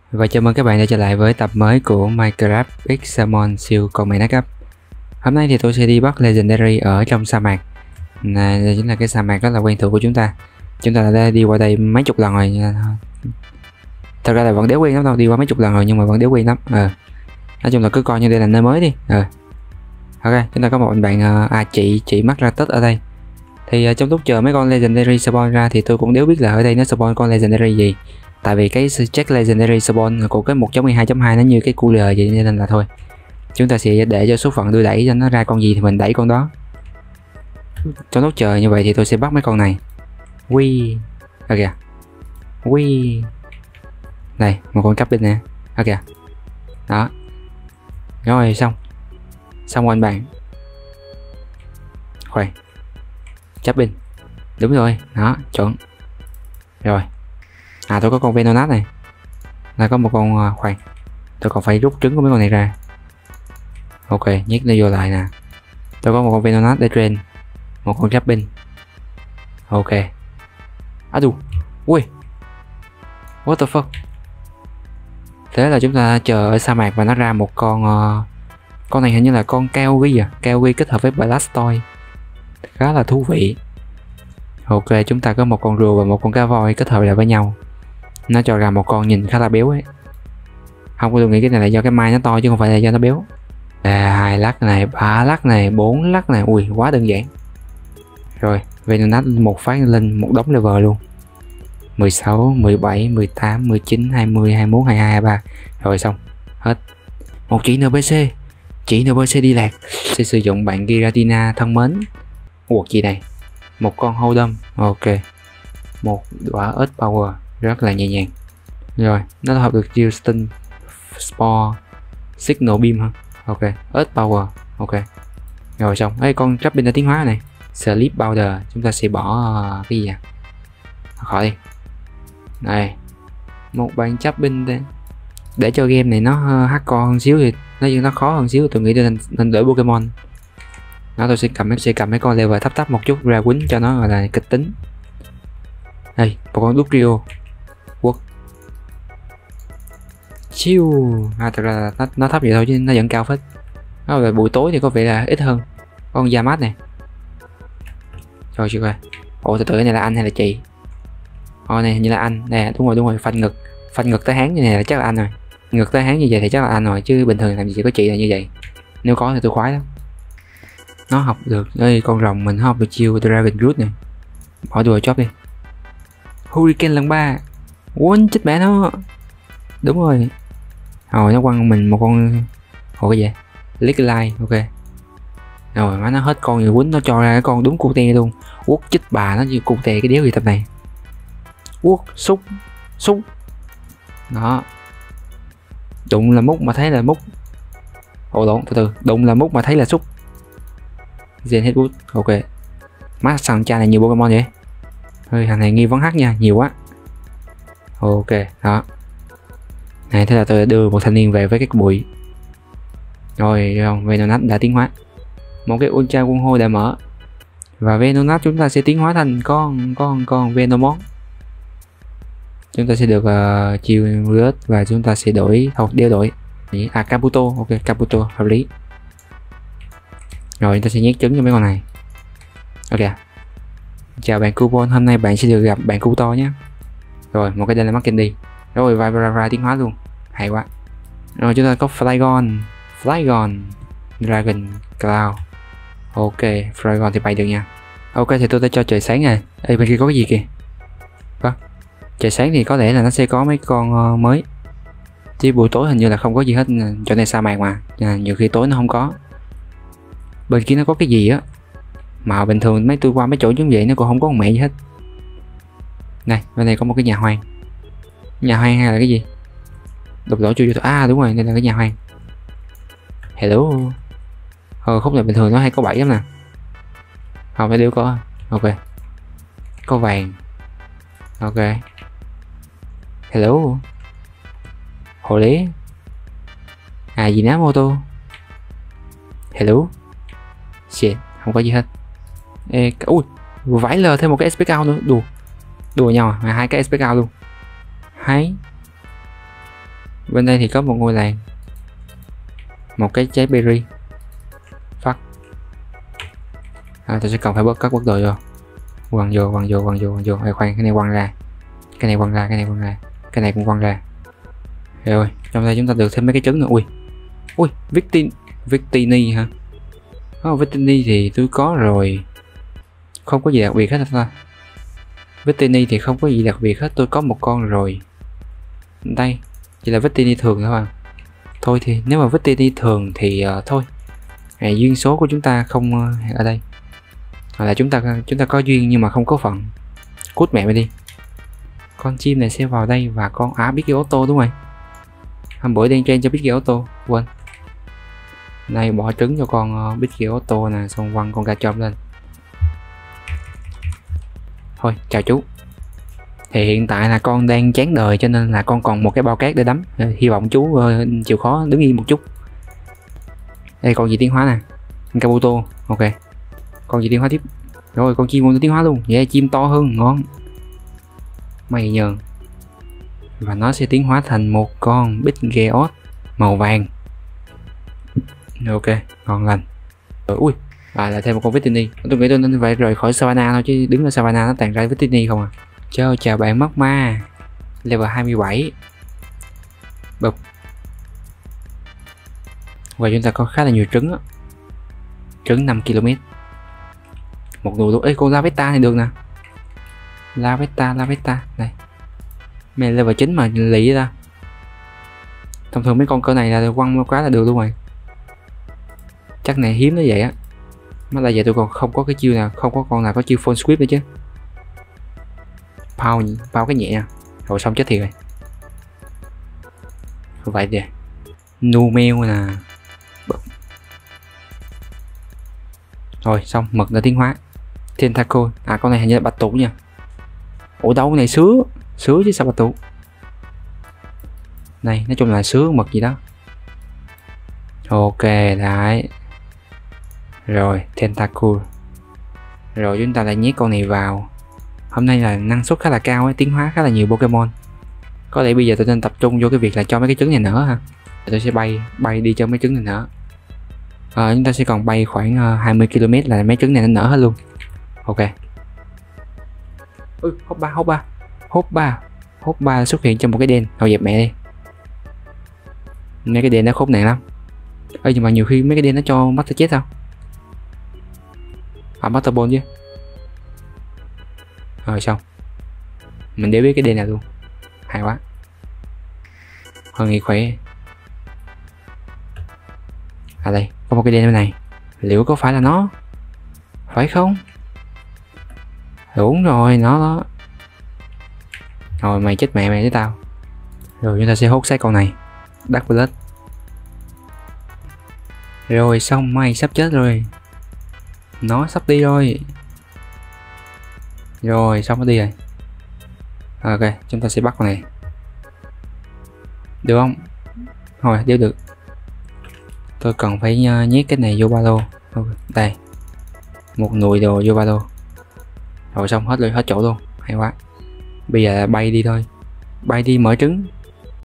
Và chào mừng các bạn đã trở lại với tập mới của Minecraft Big Salmon siêu con mẹ nát cấp. Hôm nay thì tôi sẽ đi bắt Legendary ở trong sa mạc. Đây chính là cái sa mạc rất là quen thuộc của chúng ta. Chúng ta đã đi qua đây mấy chục lần rồi. Thật ra là vẫn đéo quen lắm đâu, đi qua mấy chục lần rồi nhưng mà vẫn đéo quen lắm. Nói chung là cứ coi như đây là nơi mới đi. Ok, chúng ta có một bạn chị mắc ra Tết ở đây. Thì trong lúc chờ mấy con Legendary spawn ra thì tôi cũng đéo biết là ở đây nó spawn con Legendary gì. Tại vì cái check Legendary spawn của cái 1.12.2 nó như cái cooler vậy nên là thôi. Chúng ta sẽ để cho số phận đưa đẩy cho nó ra con gì thì mình đẩy con đó. Trong lúc chờ như vậy thì tôi sẽ bắt mấy con này. Quy. Ok. Quy. Đây, một con cấp bên nè. Ok. Đó. Rồi xong. Xong rồi anh bạn. Khoan. Chấp bên. Đúng rồi, đó, chuẩn. Rồi. Tôi có con Venonat này. Là có một con khoan. Tôi còn phải rút trứng của mấy con này ra. Ok, nhét nó vô lại nè. Tôi có một con Venonat để train. Một con Jabbin. Ok. Đù. Ui. What the fuck. Thế là chúng ta chờ ở sa mạc và nó ra một con này hình như là con Kaogi Kaogi kết hợp với Blastoise. Khá là thú vị. Ok, chúng ta có một con rùa và một con cá voi kết hợp lại với nhau. Nó cho ra một con nhìn khá là béo ấy. Không, tôi nghĩ cái này là do cái mai nó to chứ không phải là do nó béo. 2 lắc này, 3 lắc này, 4 lắc này. Ui, quá đơn giản. Rồi, Venonat một phát lên một đống level luôn. 16, 17, 18, 19, 20, 21, 22, 23. Rồi xong, hết. Một chị NPC. Chị NPC đi lạc. Sẽ sử dụng bạn Giratina thân mến. Ủa gì này? Một con Hold'em. Ok. Một quả Earth Power. Rất là nhẹ nhàng. Rồi, nó hợp được Houston Spore Signal Beam hả? Ok, Earth Power. Ok. Rồi xong. Ê, con Trapping đã tiến hóa này. Sleep Powder. Chúng ta sẽ bỏ cái gì à? Khỏi đi. Đây. Một bạn Trapping đây. Để cho game này nó hardcore hơn xíu thì nó khó hơn xíu, tôi nghĩ nên đổi Pokemon. Nó tôi sẽ cầm mấy con level thấp một chút ra quýnh cho nó gọi là kịch tính. Đây, một con Dugtrio. Quốc. Chiu. Thật ra nó thấp vậy thôi chứ nó vẫn cao phết. Rồi buổi tối thì có vẻ là ít hơn. Con Yamat này. Rồi chưa coi. Ủa từ từ, cái này là anh hay là chị? Này hình như là anh. Nè, đúng rồi, phanh ngực tới háng như này là chắc là anh rồi. Ngực tới háng như vậy thì chắc là anh rồi, chứ bình thường làm gì có chị là như vậy. Nếu có thì tôi khoái lắm. Nó học được. Ê, con rồng mình học được chiêu Dragon Root này. Bỏ đùa chóp đi. Hurricane lần 3. Quên chết mẹ nó. Đúng rồi. Rồi nó quăng mình một con. Ủa cái gì? Lickline. Ok. Rồi má nó hết con người quýnh, nó cho ra cái con đúng cute luôn. Quất chích bà nó như cute cái đéo gì tập này. Quất xúc. Đó. Đụng là múc mà thấy là múc. Ồ lộn, từ đụng là múc mà thấy là xúc. Gen Headwood. Ok. Má sằng cha này nhiều Pokemon vậy. Hơi thằng này nghi vấn hack nha, nhiều quá. Ok, đó. Này, thế là tôi đã đưa một thanh niên về với cái bụi. Rồi, Venonat đã tiến hóa. Một cái Ultra quân hôi đã mở. Và Venonat chúng ta sẽ tiến hóa thành con Venomon. Chúng ta sẽ được chiêu rớt và chúng ta sẽ đeo đổi. Kabuto, ok, Kabuto hợp lý. Rồi chúng ta sẽ nhét trứng cho mấy con này. Ok. Chào bạn Coupon, hôm nay bạn sẽ được gặp bạn Cuto nhé. Rồi, một cái đây là Markendi. Rồi, Vibra tiến hóa luôn. Hay quá. Rồi chúng ta có Flygon, Dragon Cloud. Ok, Flygon thì bay được nha. Ok, thì tôi đã cho trời sáng rồi. Ê, bên kia có cái gì kìa? Có. Trời sáng thì có lẽ là nó sẽ có mấy con mới. Chứ buổi tối hình như là không có gì hết. Chỗ này sa mạc mà. Nhiều khi tối nó không có. Bên kia nó có cái gì á. Mà bình thường tôi qua mấy chỗ giống vậy nó cũng không có con mẹ gì hết. Này, bên này có một cái nhà hoang. Nhà hoang hay là cái gì? Đục lỗ chui vô. Đúng rồi, đây là cái nhà hoang. Hello. Khúc này bình thường nó hay có 7 lắm nè. Không phải đều có. Ok. Có vàng. Ok. Hello. Hồ lý. Gì ná mô tô. Hello. Shit, không có gì hết. Ê, ui, vãi lờ thêm một cái SP cao nữa. Đùa nhau à? 2 cái SP cao luôn. Hay. Bên đây thì có một ngôi làng, một cái trái berry. Phát. Tôi sẽ cần phải bớt các quốc đồ vô. Quăng vô. Khoan, cái này quăng ra. Cái này cũng quăng ra. Rồi, trong đây chúng ta được thêm mấy cái trứng nữa. Ui, Victini hả? Victini thì tôi có rồi. Không có gì đặc biệt hết ta. Victini thì không có gì đặc biệt hết, tôi có một con rồi. Đây, chỉ là Victini thường thôi mà. Thôi thì nếu mà Victini thường thì thôi. Duyên số của chúng ta không ở đây. Hoặc là chúng ta có duyên nhưng mà không có phận. Cút mẹ mày đi. Con chim này sẽ vào đây và con Biggie Auto đúng rồi. Hôm bữa đen trên cho Biggie Auto, quên. Này bỏ trứng cho con Biggie Auto nè, xong quăng con Garchomp lên. Thôi, chào chú. Thì hiện tại là con đang chán đời cho nên là con còn một cái bao cát để đấm. Hy vọng chú chịu khó đứng yên một chút. Đây con gì tiến hóa nè, Kabuto, ok. Con gì tiến hóa tiếp. Rồi con chim cũng tiến hóa luôn. Vậy chim to hơn, ngon. Mày nhờn. Và nó sẽ tiến hóa thành một con Pidgeot màu vàng. Ok, ngon lành. Rồi, ui, là thêm một con Victini. Tôi nghĩ tôi nên phải rời khỏi Savannah thôi, chứ đứng ở Savannah nó tàn ra Victini không à. Chào bạn Magma. Level 27. Bụp. Và chúng ta có khá là nhiều trứng á. Trứng 5 km. Một nụ luôn. Ê, con Lavetta này được nè. Lavetta này. Mày level 9 mà lì ra. Thông thường mấy con cỡ này là quăng quá là được luôn rồi. Chắc này hiếm nó vậy á. Mà là vậy tôi còn không có cái chiêu nào, không có con nào có chiêu full sweep nữa chứ. Pow cái nhẹ nha. Rồi xong chết thiệt rồi. Vậy đi. Numel nè. Rồi xong, mực đã tiến hóa. Tentacle. Con này hình như là bạch tuộc nha. Ủa đâu, cái này sứa chứ sao bạch tuộc. Này, nói chung là sứa mực gì đó. Ok, đấy. Rồi, Tentacle. Rồi chúng ta lại nhét con này vào. Hôm nay là năng suất khá là cao ấy, tiến hóa khá là nhiều Pokemon. Có lẽ bây giờ tôi nên tập trung vô cái việc là cho mấy cái trứng này nở ha. Tôi sẽ bay đi cho mấy trứng này nở. Chúng ta sẽ còn bay khoảng 20 km là mấy trứng này nó nở hết luôn. Ok. Hốt ba xuất hiện trong một cái đen. Thôi dẹp mẹ đi. Mấy cái đen nó khốn nạn lắm. Nhưng mà nhiều khi mấy cái đen nó cho Master chết sao? Master Ball chứ. Rồi xong. Mình để biết cái đen nào luôn. Hay quá. Hơn nghĩ khỏe. Đây, có một cái đen bên này. Liệu có phải là nó? Phải không? Đúng rồi, nó đó. Rồi mày chết mẹ mày với tao. Rồi chúng ta sẽ hốt xác con này. Dark Blood. Rồi xong, mày sắp chết rồi. Nó sắp đi rồi. Rồi xong nó đi rồi. Ok, chúng ta sẽ bắt con này. Được không? Thôi, đéo được. Tôi cần phải nhét cái này vô ba lô. Đây. Một nùi đồ vô ba lô. Rồi xong hết chỗ luôn. Hay quá. Bây giờ bay đi thôi. Bay đi mở trứng.